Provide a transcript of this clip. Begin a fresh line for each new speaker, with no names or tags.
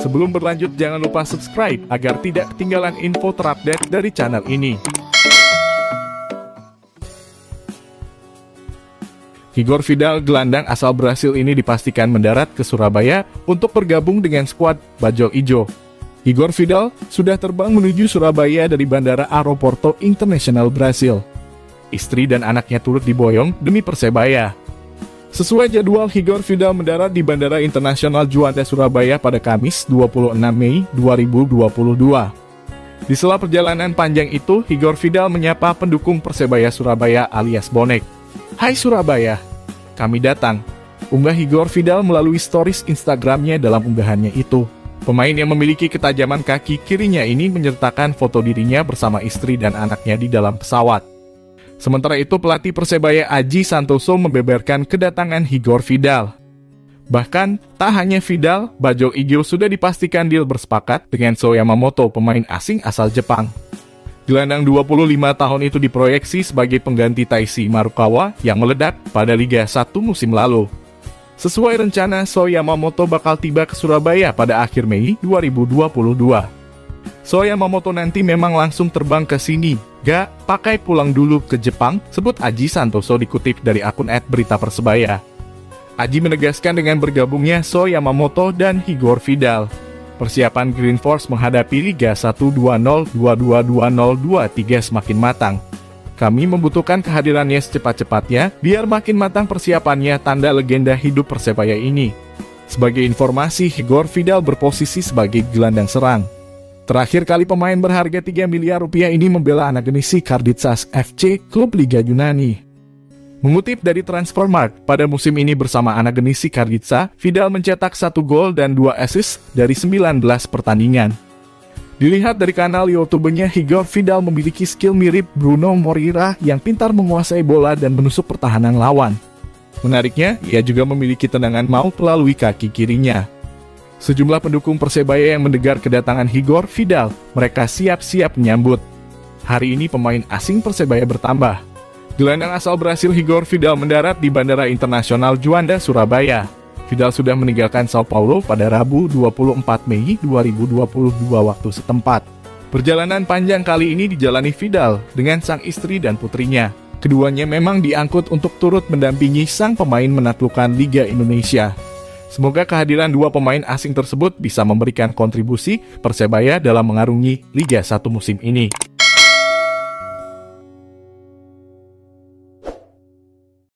Sebelum berlanjut, jangan lupa subscribe agar tidak ketinggalan info terupdate dari channel ini. Igor Vidal, gelandang asal Brasil ini dipastikan mendarat ke Surabaya untuk bergabung dengan skuad Bajul Ijo. Igor Vidal sudah terbang menuju Surabaya dari Bandara Aeroporto Internasional Brasil. Istri dan anaknya turut diboyong demi Persebaya. Sesuai jadwal, Igor Vidal mendarat di Bandara Internasional Juanda Surabaya pada Kamis 26 Mei 2022. Di sela perjalanan panjang itu, Igor Vidal menyapa pendukung Persebaya Surabaya alias Bonek. "Hai Surabaya, kami datang," unggah Igor Vidal melalui stories Instagramnya. Dalam unggahannya itu, pemain yang memiliki ketajaman kaki kirinya ini menyertakan foto dirinya bersama istri dan anaknya di dalam pesawat. Sementara itu, pelatih Persebaya Aji Santoso membeberkan kedatangan Igor Vidal. Bahkan, tak hanya Vidal, Bajul Ijo sudah dipastikan deal bersepakat dengan So Yamamoto, pemain asing asal Jepang. Gelandang 25 tahun itu diproyeksi sebagai pengganti Taisi Marukawa yang meledak pada Liga 1 musim lalu. Sesuai rencana, So Yamamoto bakal tiba ke Surabaya pada akhir Mei 2022. So Yamamoto nanti memang langsung terbang ke sini, gak pakai pulang dulu ke Jepang, sebut Aji Santoso dikutip dari akun @beritapersebaya. Aji menegaskan dengan bergabungnya So Yamamoto dan Igor Vidal, persiapan Green Force menghadapi Liga 1 2022-2023 semakin matang. Kami membutuhkan kehadirannya secepat-cepatnya, biar makin matang persiapannya, tanda legenda hidup Persebaya ini. Sebagai informasi, Igor Vidal berposisi sebagai gelandang serang. Terakhir kali pemain berharga 3 miliar rupiah ini membela Anagenisi Karditsas FC, klub Liga Yunani. Mengutip dari Transfermarkt, pada musim ini bersama Anagenisi Karditsa, Vidal mencetak 1 gol dan 2 assist dari 19 pertandingan. Dilihat dari kanal YouTube-nya, Igor Vidal memiliki skill mirip Bruno Moreira yang pintar menguasai bola dan menusuk pertahanan lawan. Menariknya, ia juga memiliki tendangan maut melalui kaki kirinya. Sejumlah pendukung Persebaya yang mendengar kedatangan Igor Vidal, mereka siap-siap menyambut. Hari ini pemain asing Persebaya bertambah. Gelandang asal Brasil Igor Vidal mendarat di Bandara Internasional Juanda, Surabaya. Vidal sudah meninggalkan Sao Paulo pada Rabu 24 Mei 2022 waktu setempat. Perjalanan panjang kali ini dijalani Vidal dengan sang istri dan putrinya. Keduanya memang diangkut untuk turut mendampingi sang pemain menaklukkan Liga Indonesia. Semoga kehadiran dua pemain asing tersebut bisa memberikan kontribusi Persebaya dalam mengarungi Liga 1 musim ini.